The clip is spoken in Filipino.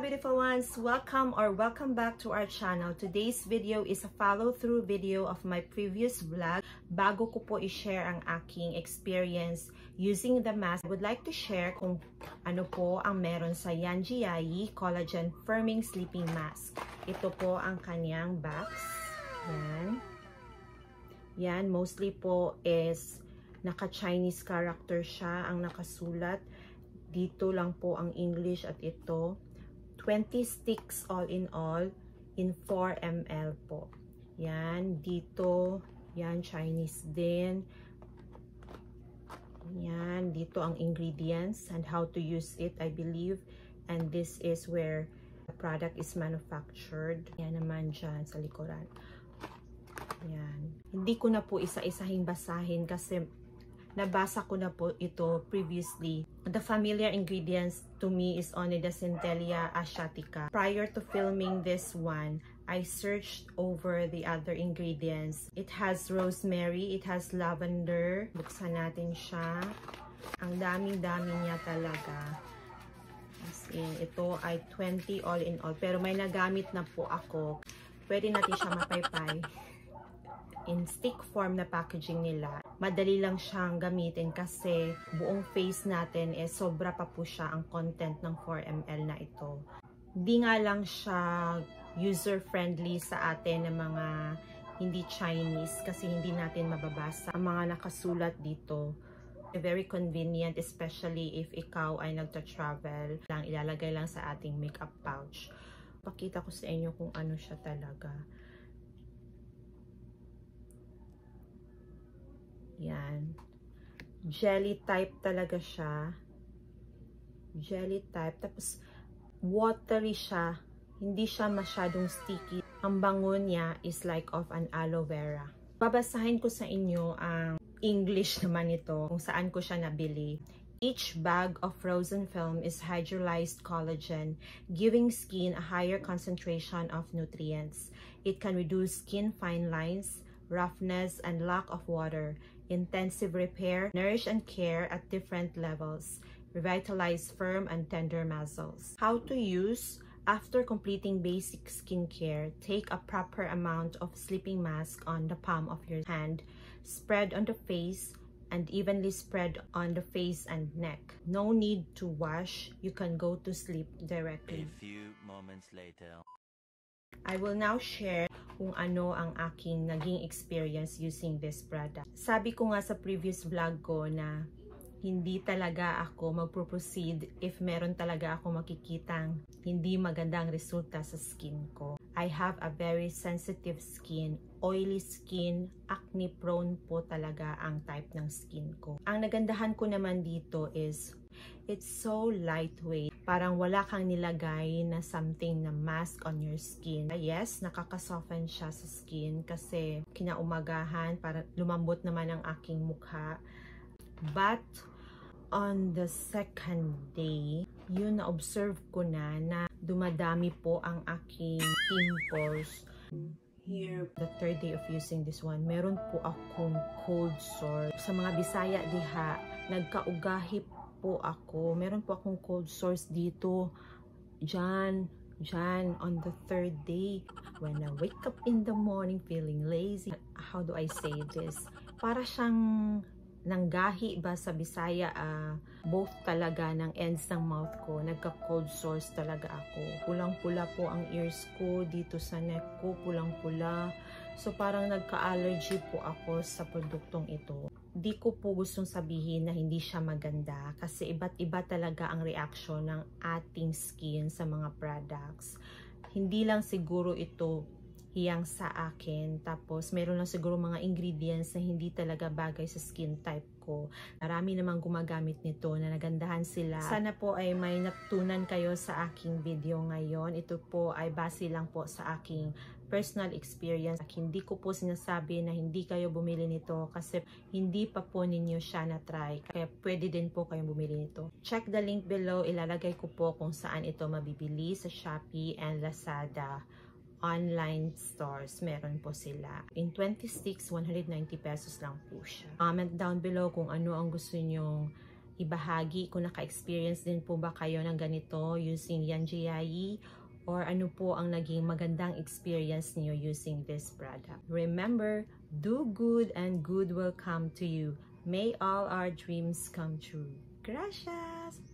beautiful ones! Welcome back to our channel. Today's video is a follow-through video of my previous vlog. Bago ko po i-share ang aking experience using the mask, I would like to share kung ano po ang meron sa Yanjiayi Collagen Sleeping Mask. Ito po ang kanyang box. Yan, mostly po is naka-Chinese character siya ang nakasulat. Dito lang po ang English at ito. 20 sticks all in 4 ml po. Yan, dito. Yan, Chinese din. Yan, dito ang ingredients and how to use it, I believe. And this is where the product is manufactured. Yan naman dyan sa likuran. Yan. Hindi ko na po isa-isahing basahin kasi nabasa ko na po ito previously. The familiar ingredients to me is only the Centella asiatica. Prior to filming this one, I searched over the other ingredients. It has rosemary, it has lavender. Buksan natin siya. Ang daming-dami niya talaga. As in, ito ay 20 all in all. Pero may nagamit na po ako. Pwede natin siya mapaypay. In stick form na packaging nila. Madali lang siyang gamitin kasi buong face natin sobra pa po siya ang content ng 4 ml na ito. Di nga lang siya user-friendly sa atin ng mga hindi Chinese kasi hindi natin mababasa ang mga nakasulat dito. Very convenient, especially if ikaw ay nagta-travel. Ilalagay lang sa ating makeup pouch. Pakita ko sa inyo kung ano siya talaga. Yan. Jelly type talaga siya. Jelly type. Tapos, watery siya. Hindi siya masyadong sticky. Ang bango niya is like of an aloe vera. Babasahin ko sa inyo ang English naman ito, kung saan ko siya nabili. Each bag of frozen film is hydrolyzed collagen, giving skin a higher concentration of nutrients. It can reduce skin fine lines, roughness, and lack of water. Intensive repair, nourish and care at different levels, revitalize firm and tender muscles. How to use: after completing basic skincare, take a proper amount of sleeping mask on the palm of your hand, spread on the face, and evenly spread on the face and neck. No need to wash, you can go to sleep directly. A few moments later. I will now share kung ano ang aking naging experience using this product. Sabi ko nga sa previous vlog ko na hindi talaga ako magpo-proceed if meron talaga ako makikitang hindi magandang resulta sa skin ko. I have a very sensitive skin, oily skin, acne prone po talaga ang type ng skin ko. Ang nagandahan ko naman dito is it's so lightweight. Parang wala kang nilagay na something na mask on your skin. Yes, nakaka-soften siya sa skin kasi kinaumagahan para lumambot naman ang aking mukha. But on the second day, yun na-observe ko na dumadami po ang aking pimples. Here, the third day of using this one, meron po akong cold sore. Sa mga Bisaya diha, nagkaugahi po ako. Meron po akong cold sores dito. Diyan, on the third day. When I wake up in the morning feeling lazy. How do I say this? Para siyang nanggahi ba sa Bisaya, both talaga ng ends ng mouth ko, nagka-cold sores talaga ako. Pulang-pula po ang ears ko, dito sa neck ko, pulang-pula. So parang nagka-allergy po ako sa produktong ito. Di ko po gustong sabihin na hindi siya maganda kasi iba't iba talaga ang reaction ng ating skin sa mga products. Hindi lang siguro ito hiyang sa akin. Tapos, meron lang siguro mga ingredients na hindi talaga bagay sa skin type ko. Marami namang gumagamit nito na nagandahan sila. Sana po ay may natutunan kayo sa aking video ngayon. Ito po ay base lang po sa aking personal experience. Hindi ko po sinasabi na hindi kayo bumili nito kasi hindi pa po ninyo siya na-try. Kaya pwede din po kayong bumili nito. Check the link below. Ilalagay ko po kung saan ito mabibili sa Shopee and Lazada online stores. Meron po sila. In 20 sticks, 190 pesos lang po siya. Comment down below kung ano ang gusto nyong ibahagi kung naka-experience din po ba kayo ng ganito using Yanjiayi, or ano po ang naging magandang experience niyo using this product. Remember, do good and good will come to you. May all our dreams come true. Gracias!